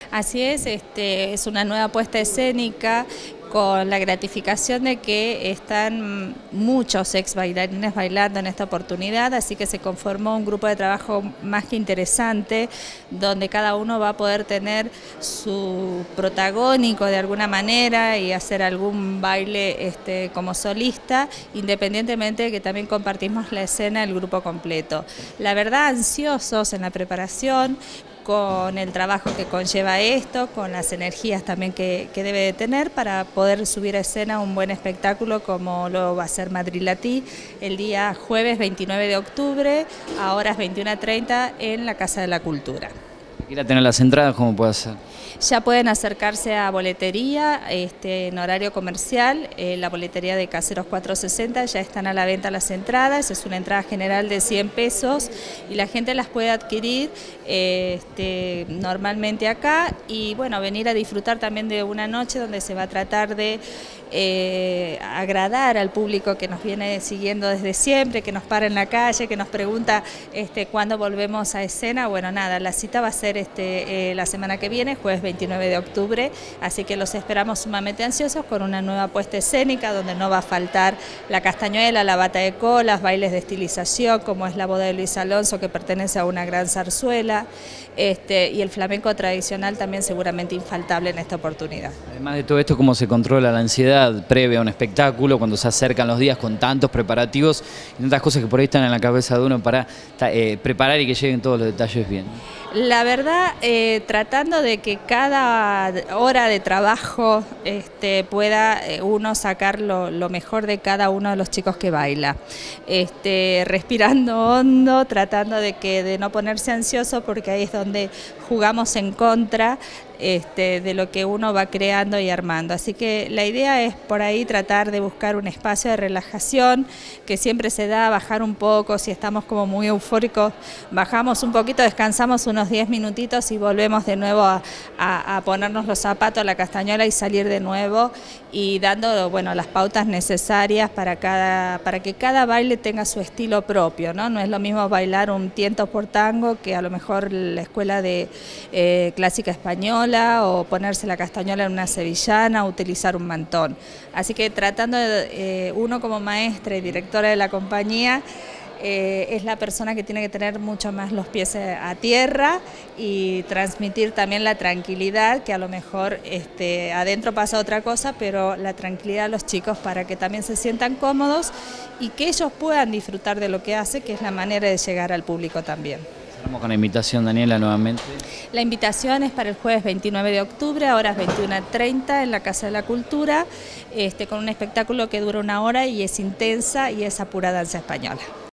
Así es una nueva puesta escénica con la gratificación de que están muchos ex bailarines bailando en esta oportunidad, así que se conformó un grupo de trabajo más que interesante, donde cada uno va a poder tener su protagónico de alguna manera y hacer algún baile como solista, independientemente de que también compartimos la escena el grupo completo. La verdad, ansiosos en la preparación, con el trabajo que conlleva esto, con las energías también que debe de tener para poder subir a escena un buen espectáculo como lo va a ser Madrilatí el día jueves 29 de octubre a horas 21:30 en la Casa de la Cultura. ¿Quiera tener las entradas, cómo puede hacer? Ya pueden acercarse a boletería en horario comercial, la boletería de Caseros 460, ya están a la venta las entradas, es una entrada general de 100 pesos y la gente las puede adquirir normalmente acá y bueno, venir a disfrutar también de una noche donde se va a tratar de agradar al público que nos viene siguiendo desde siempre, que nos para en la calle, que nos pregunta cuándo volvemos a escena. Bueno, nada, la cita va a ser la semana que viene, jueves 29 de octubre, así que los esperamos sumamente ansiosos con una nueva puesta escénica donde no va a faltar la castañuela, la bata de colas, bailes de estilización, como es la boda de Luis Alonso, que pertenece a una gran zarzuela, y el flamenco tradicional también seguramente infaltable en esta oportunidad. Además de todo esto, ¿cómo se controla la ansiedad previa a un espectáculo, cuando se acercan los días con tantos preparativos y tantas cosas que por ahí están en la cabeza de uno para preparar y que lleguen todos los detalles bien? La verdad, tratando de que cada hora de trabajo pueda uno sacar lo mejor de cada uno de los chicos que baila. Respirando hondo, tratando de no ponerse ansioso, porque ahí es donde jugamos en contra de lo que uno va creando y armando. Así que la idea es por ahí tratar de buscar un espacio de relajación, que siempre se da, bajar un poco, si estamos como muy eufóricos, bajamos un poquito, descansamos unos 10 minutitos y volvemos de nuevo a ponernos los zapatos, la castañuela y salir de nuevo y dando las pautas necesarias para que cada baile tenga su estilo propio, ¿no? No es lo mismo bailar un tiento por tango que a lo mejor la escuela de clásica española, o ponerse la castañuela en una sevillana, o utilizar un mantón. Así que tratando uno como maestra y directora de la compañía, es la persona que tiene que tener mucho más los pies a tierra y transmitir también la tranquilidad, que a lo mejor adentro pasa otra cosa, pero la tranquilidad a los chicos para que también se sientan cómodos y que ellos puedan disfrutar de lo que hace, que es la manera de llegar al público también. Vamos con la invitación, Daniela, nuevamente. La invitación es para el jueves 29 de octubre a horas 21:30 en la Casa de la Cultura, con un espectáculo que dura 1 hora y es intensa y es a pura danza española.